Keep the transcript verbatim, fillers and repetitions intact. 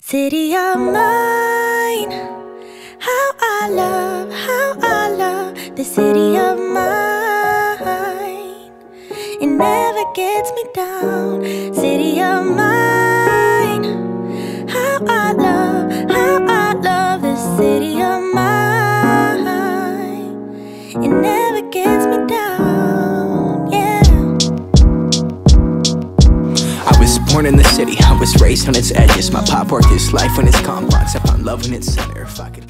City of mine, how I love, how I love the city of mine. It never gets me down. City of mine, how I love, how I love the city of mine. It never gets me down, yeah. I was born in the city, I was raised on its edges. My pop worked his life when it's complex. I found love in its center. If I could